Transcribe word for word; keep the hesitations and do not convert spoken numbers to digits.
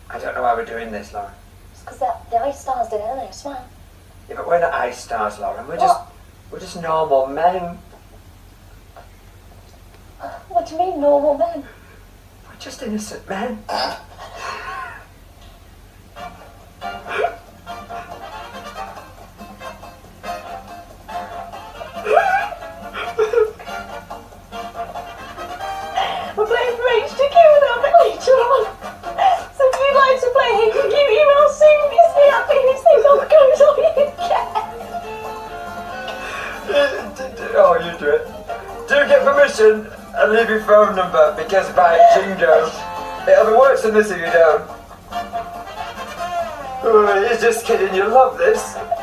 I don't know why we're doing this, Lauren. It's because the, the ice stars did it, isn't it? Smile. Yeah, but we're not ice stars, Lauren. We're What? just... We're just normal men. What do you mean, normal men? We're just innocent men. We're playing for H D Q now, but later on. So if you'd like to play H D Q, email soon. It's me at b b c dot co dot u k. Oh, you do it. Do get permission and leave your phone number because by jingo, it'll be worse than this if you don't. Oh, you're just kidding, you love this.